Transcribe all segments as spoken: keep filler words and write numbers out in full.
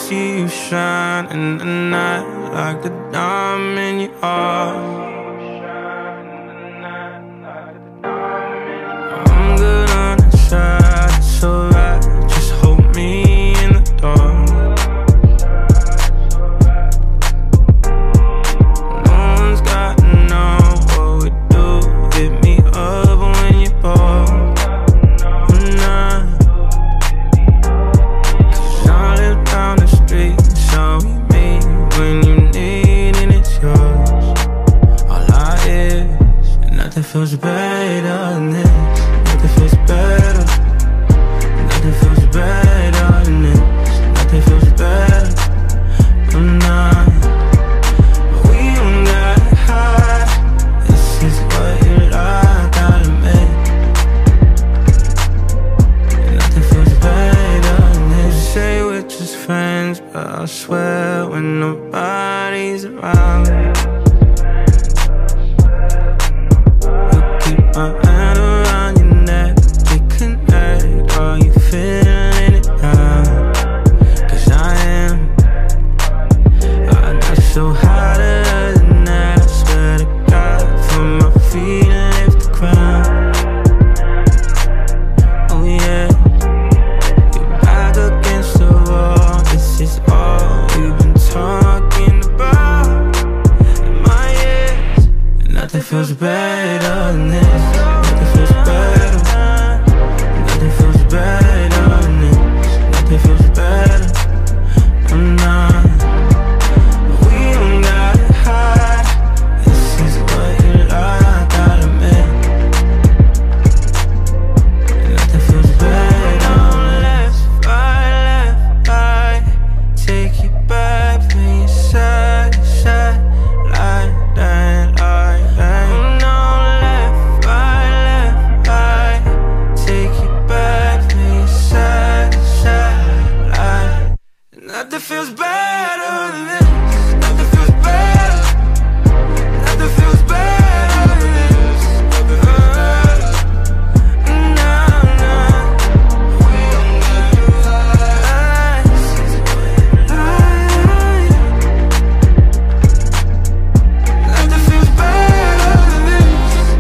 see you shine in the night like a diamond you are. I'm good on the side, it's alright, just hold me in the dark. No one's gotta know what we do, hit me up when you're bored. Nothing feels better than this. Nothing feels better. Nothing feels better than this. Nothing feels better. I'm not. We don't gotta hide. This is what you like, gotta admit. Nothing feels better than this. You say we're just friends, but I swear when nobody's around, my hand around your neck, we connect. Are you feeling it now? Cause I am. I got so high than that, I swear to God, from my feet and lift the ground. Oh yeah, you're back against the wall. This is all we've been talking about in my ears, and nothing feels better than this. Nothing feels better. Nothing feels better than this. Nothing feels better. I'm not. We don't gotta hide. This is what you like, gotta admit. Nothing feels better. Left, right, left, right. Take you back from your side to side, like that, like that. Nothing feels better than this. Nothing feels better. Nothing feels better than this. Nothing feels better. No, no. We don't gotta lie. Nothing feels better than this.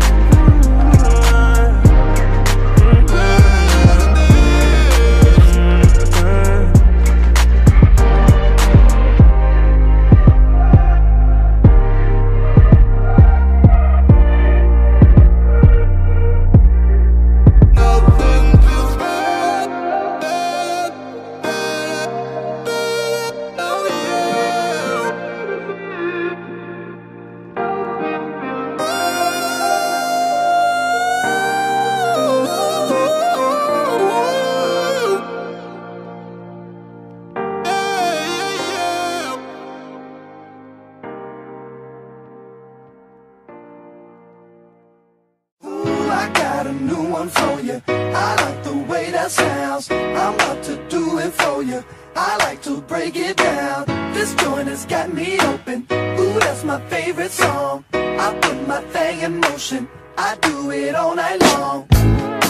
I got a new one for you. I like the way that sounds. I'm about to do it for you. I like to break it down. This joint has got me open. Ooh, that's my favorite song. I put my thing in motion. I do it all night long.